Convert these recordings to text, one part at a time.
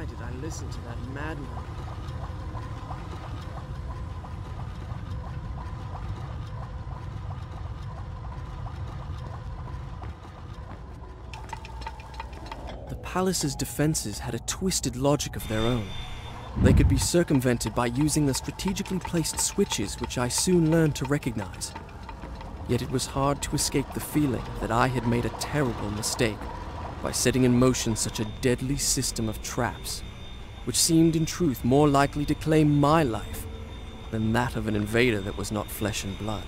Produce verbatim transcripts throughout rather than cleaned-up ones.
did I listen to that madman? The palace's defenses had a twisted logic of their own. They could be circumvented by using the strategically placed switches, which I soon learned to recognize. Yet it was hard to escape the feeling that I had made a terrible mistake by setting in motion such a deadly system of traps, which seemed in truth more likely to claim my life than that of an invader that was not flesh and blood.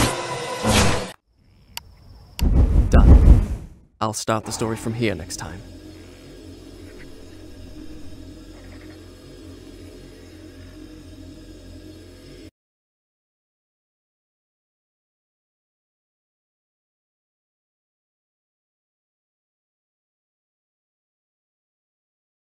I'll start the story from here next time.